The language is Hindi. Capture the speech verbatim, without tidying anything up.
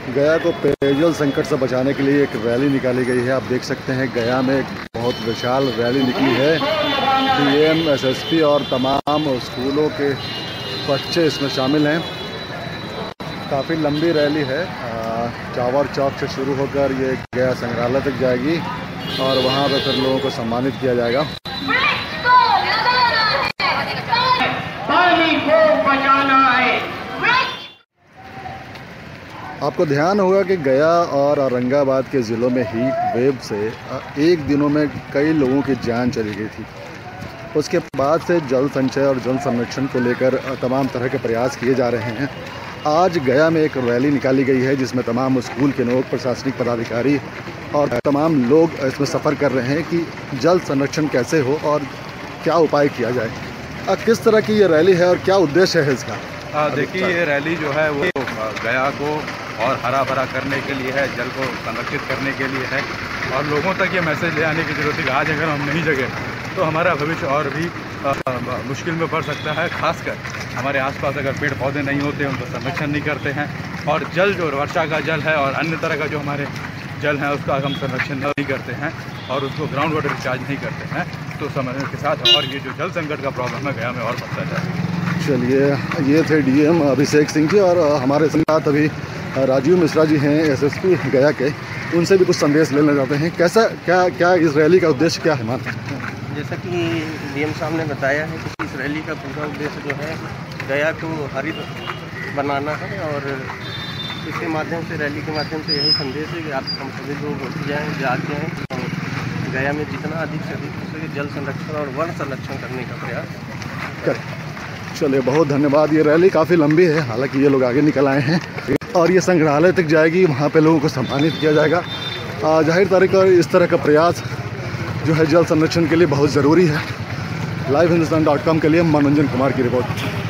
गया को पेयजल संकट से बचाने के लिए एक रैली निकाली गई है। आप देख सकते हैं गया में एक बहुत विशाल रैली निकली है। डीएम, एसएसपी और तमाम स्कूलों के बच्चे इसमें शामिल हैं। काफ़ी लंबी रैली है। चावर चौक से शुरू होकर ये गया संग्रहालय तक जाएगी और वहाँ पर फिर लोगों को सम्मानित किया जाएगा। पानी को बचाना है। आपको ध्यान होगा कि गया और औरंगाबाद के ज़िलों में हीट वेव से एक दिनों में कई लोगों की जान चली गई थी। उसके बाद से जल संचय और जल संरक्षण को लेकर तमाम तरह के प्रयास किए जा रहे हैं। आज गया में एक रैली निकाली गई है जिसमें तमाम स्कूल के लोग, प्रशासनिक पदाधिकारी और तमाम लोग इसमें सफ़र कर रहे हैं कि जल संरक्षण कैसे हो और क्या उपाय किया जाए। किस तरह की ये रैली है और क्या उद्देश्य है इसका? देखिए, ये रैली जो है वो गया को और हरा भरा करने के लिए है, जल को संरक्षित करने के लिए है और लोगों तक ये मैसेज ले आने की ज़रूरत है कि आज अगर हम नहीं जगे तो हमारा भविष्य और भी आ, मुश्किल में पड़ सकता है। खासकर हमारे आसपास अगर पेड़ पौधे नहीं होते, उनका संरक्षण नहीं करते हैं और जल जो वर्षा का जल है और अन्य तरह का जो हमारे जल है उसका हम संरक्षण नहीं करते हैं और उसको ग्राउंड वाटर रिचार्ज नहीं करते हैं तो समय के साथ और ये जो जल संकट का प्रॉब्लम है गया में और बढ़ता जाएगा। चलिए, ये थे डीएम अभिषेक सिंह जी और हमारे साथ अभी राजीव मिश्रा जी हैं, एसएसपी गया के। उनसे भी कुछ संदेश लेना चाहते हैं। कैसा क्या क्या इस रैली का उद्देश्य क्या है? मान जैसा कि डीएम साहब ने बताया है कि इस रैली का पूरा उद्देश्य जो है गया को हरित बनाना है और इसके माध्यम से, रैली के माध्यम से यही संदेश है कि आप हम सभी लोग उठ जाएँ, जाग जाएँ और गया में जितना अधिक से अधिक हो सके जल संरक्षण और वन संरक्षण करने का प्रयास करें। चलिए, बहुत धन्यवाद। ये रैली काफ़ी लंबी है, हालांकि ये लोग आगे निकल आए हैं और ये संग्रहालय तक जाएगी, वहाँ पे लोगों को सम्मानित किया जाएगा। जाहिर तरीके पर इस तरह का प्रयास जो है जल संरक्षण के लिए बहुत ज़रूरी है। लाइव हिंदुस्तान डॉट कॉम के लिए मनोरंजन कुमार की रिपोर्ट।